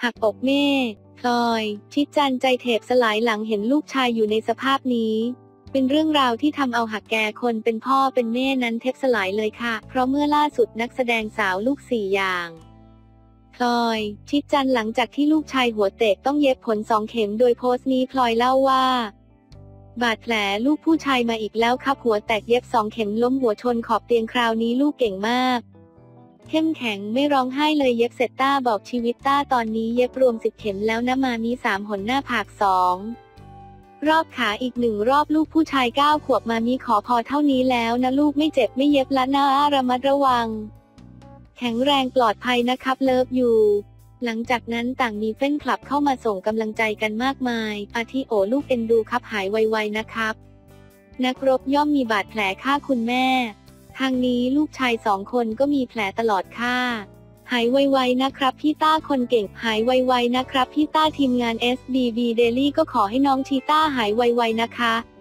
หักอกแม่พลอยชิดจันใจเทบสลายหลังเห็นลูกชายอยู่ในสภาพนี้เป็นเรื่องราวที่ทำเอาหักแก่คนเป็นพ่อเป็นแม่นั้นเทบสลายเลยค่ะเพราะเมื่อล่าสุดนักแสดงสาวลูก4อย่างพลอยชิดจันหลังจากที่ลูกชายหัวเตะต้องเย็บผล2 เข็มโดยโพสต์นี้พลอยเล่าว่าบาดแผลลูกผู้ชายมาอีกแล้วครับหัวแตกเย็บ2 เข็มล้มหัวชนขอบเตียงคราวนี้ลูกเก่งมากเข้มแข็งไม่ร้องไห้เลยเย็บเสร็จต้าบอกชีวิตต้าตอนนี้เย็บรวม10 เข็มแล้วนะมามี3 หนหน้าผาก2 รอบขาอีก1 รอบลูกผู้ชาย9 ขวบมามีขอพอเท่านี้แล้วนะลูกไม่เจ็บไม่เย็บละนะระมัดระวังแข็งแรงปลอดภัยนะครับเลิฟอยู่หลังจากนั้นต่างมีแฟนคลับเข้ามาส่งกำลังใจกันมากมายอาทิโอลูกเอ็นดูครับหายไวๆนะครับนักรบย่อมมีบาดแผลฆ่าคุณแม่ทางนี้ลูกชาย2 คนก็มีแผลตลอดค่ะหายไวๆนะครับพี่ต้าคนเก่งหายไวๆนะครับพี่ต้าทีมงาน SBB Daily ก็ขอให้น้องชีต้าหายไวๆนะคะ